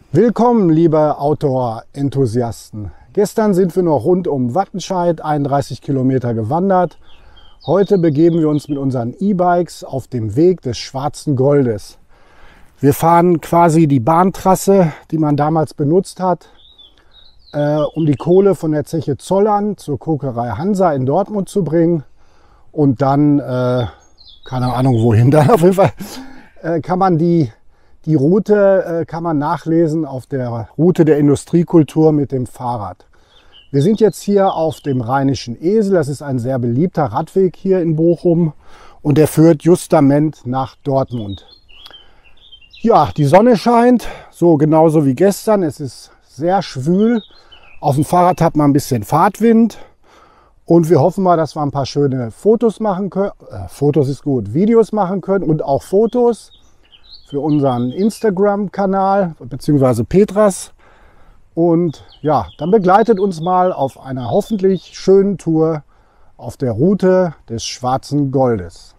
Willkommen, liebe Outdoor-Enthusiasten. Gestern sind wir noch rund um Wattenscheid 31 Kilometer gewandert. Heute begeben wir uns mit unseren E-Bikes auf dem Weg des Schwarzen Goldes. Wir fahren quasi die Bahntrasse, die man damals benutzt hat, um die Kohle von der Zeche Zollern zur Kokerei Hansa in Dortmund zu bringen. Und dann, keine Ahnung wohin, dann auf jeden Fall kann man die Route kann man nachlesen auf der Route der Industriekultur mit dem Fahrrad. Wir sind jetzt hier auf dem Rheinischen Esel. Das ist ein sehr beliebter Radweg hier in Bochum und der führt justament nach Dortmund. Ja, die Sonne scheint, so genauso wie gestern. Es ist sehr schwül. Auf dem Fahrrad hat man ein bisschen Fahrtwind und wir hoffen mal, dass wir ein paar schöne Fotos machen können. Fotos ist gut, Videos machen können und auch Fotos für unseren Instagram-Kanal bzw. Petras. Und ja, dann begleitet uns mal auf einer hoffentlich schönen Tour auf der Route des Schwarzen Goldes.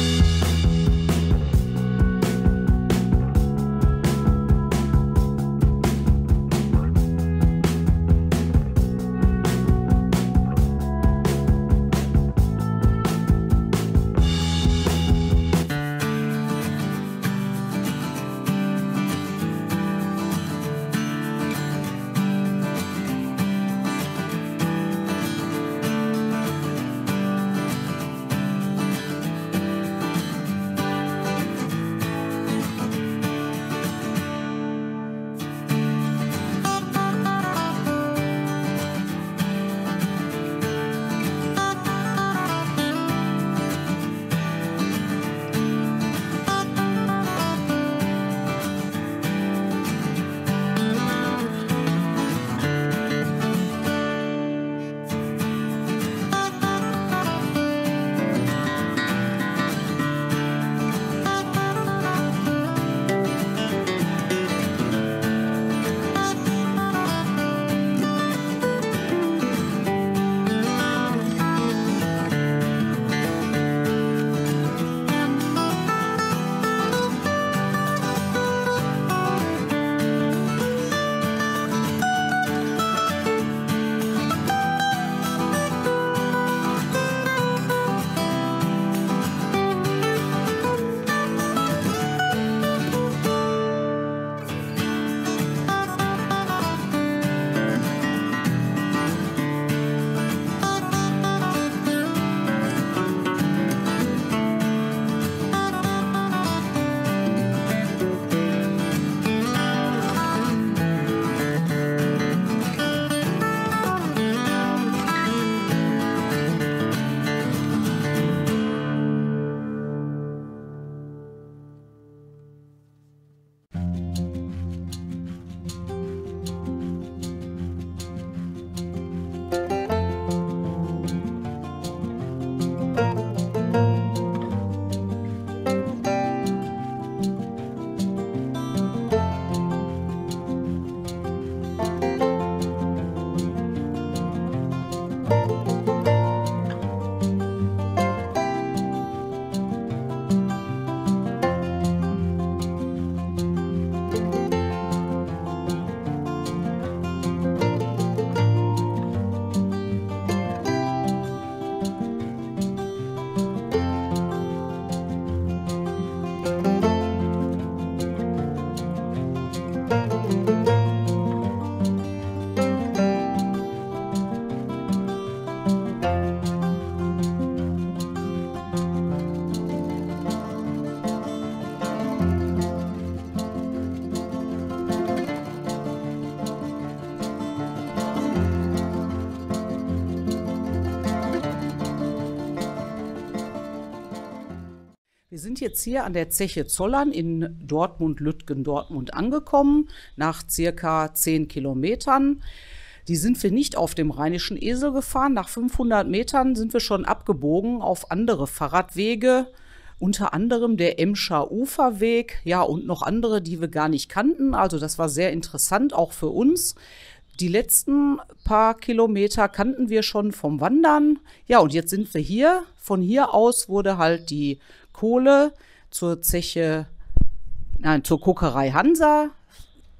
Wir sind jetzt hier an der Zeche Zollern in Dortmund-Lütgendortmund angekommen, nach circa 10 Kilometern. Die sind wir nicht auf dem Rheinischen Esel gefahren. Nach 500 Metern sind wir schon abgebogen auf andere Fahrradwege, unter anderem der Emscher Uferweg, ja, und noch andere, die wir gar nicht kannten. Also das war sehr interessant, auch für uns. Die letzten paar Kilometer kannten wir schon vom Wandern. Ja, und jetzt sind wir hier. Von hier aus wurde halt die Kohle zur Kokerei Hansa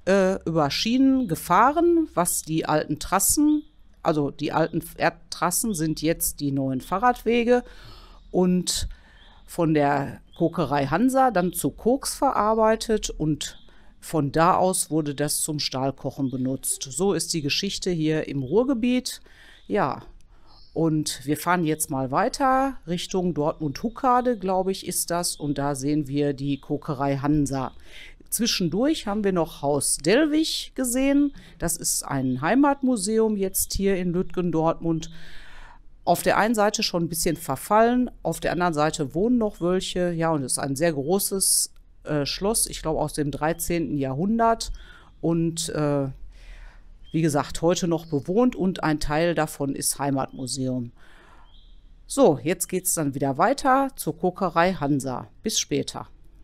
über Schienen gefahren, was die alten Trassen, also die alten Erdtrassen sind jetzt die neuen Fahrradwege, und von der Kokerei Hansa dann zu Koks verarbeitet, und von da aus wurde das zum Stahlkochen benutzt. So ist die Geschichte hier im Ruhrgebiet. Ja, und wir fahren jetzt mal weiter Richtung Dortmund-Huckade, glaube ich, ist das. Und da sehen wir die Kokerei Hansa. Zwischendurch haben wir noch Haus Dellwig gesehen. Das ist ein Heimatmuseum jetzt hier in Lütgendortmund. Auf der einen Seite schon ein bisschen verfallen, auf der anderen Seite wohnen noch welche. Ja, und es ist ein sehr großes Schloss, ich glaube aus dem 13. Jahrhundert. Und wie gesagt, heute noch bewohnt, und ein Teil davon ist Heimatmuseum. So, jetzt geht es dann wieder weiter zur Kokerei Hansa. Bis später.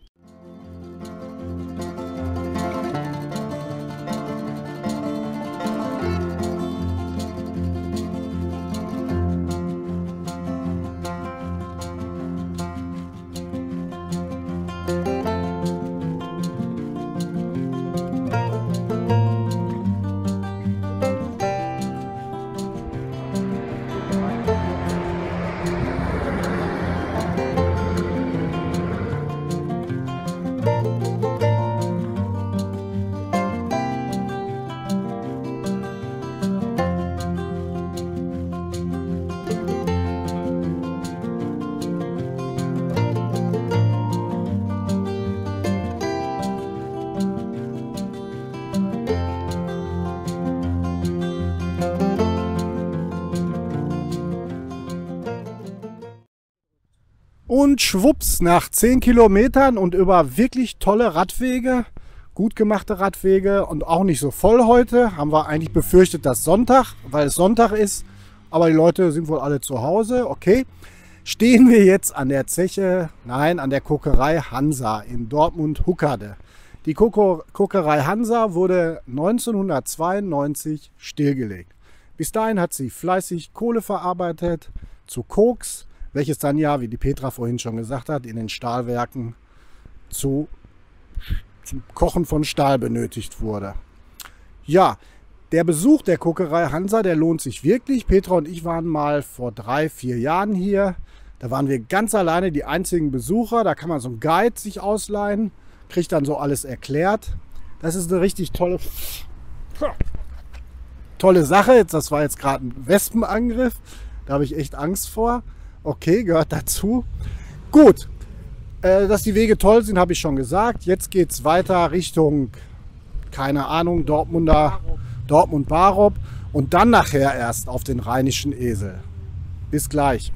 Und schwupps, nach 10 Kilometern und über wirklich tolle Radwege, gut gemachte Radwege und auch nicht so voll heute, haben wir eigentlich befürchtet, dass Sonntag, weil es Sonntag ist, aber die Leute sind wohl alle zu Hause, okay. Stehen wir jetzt an der Zeche, nein, an der Kokerei Hansa in Dortmund-Huckade. Die Kokerei Hansa wurde 1992 stillgelegt. Bis dahin hat sie fleißig Kohle verarbeitet zu Koks, welches dann ja, wie die Petra vorhin schon gesagt hat, in den Stahlwerken zum Kochen von Stahl benötigt wurde. Ja, der Besuch der Kokerei Hansa, der lohnt sich wirklich. Petra und ich waren mal vor 3-4 Jahren hier. Da waren wir ganz alleine die einzigen Besucher. Da kann man so einen Guide sich ausleihen, kriegt dann so alles erklärt. Das ist eine richtig tolle Sache. Das war jetzt gerade ein Wespenangriff. Da habe ich echt Angst vor. Okay, gehört dazu. Gut, dass die Wege toll sind, habe ich schon gesagt. Jetzt geht es weiter Richtung, keine Ahnung, Dortmund-Barup und dann nachher erst auf den Rheinischen Esel. Bis gleich.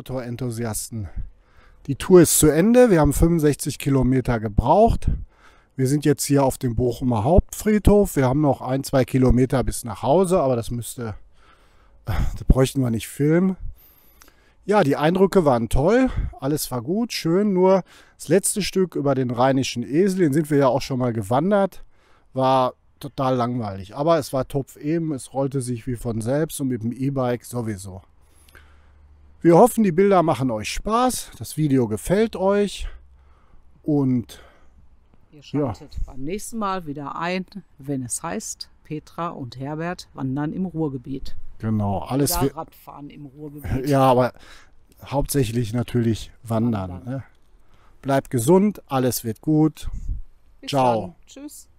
Outdoor-Enthusiasten. Die Tour ist zu Ende. Wir haben 65 Kilometer gebraucht. Wir sind jetzt hier auf dem Bochumer Hauptfriedhof. Wir haben noch 1-2 Kilometer bis nach Hause, aber das bräuchten wir nicht filmen. Ja, die Eindrücke waren toll. Alles war gut, schön. Nur das letzte Stück über den Rheinischen Esel, den sind wir ja auch schon mal gewandert, war total langweilig. Aber es war Topf eben, es rollte sich wie von selbst und mit dem E-Bike sowieso. Wir hoffen, die Bilder machen euch Spaß. Das Video gefällt euch. Und ihr schaltet beim nächsten Mal wieder ein, wenn es heißt, Petra und Herbert wandern im Ruhrgebiet. Genau, alles Oder Radfahren im Ruhrgebiet. Ja, aber hauptsächlich natürlich wandern. Ne? Bleibt gesund, alles wird gut. Bis Ciao. dann. Tschüss.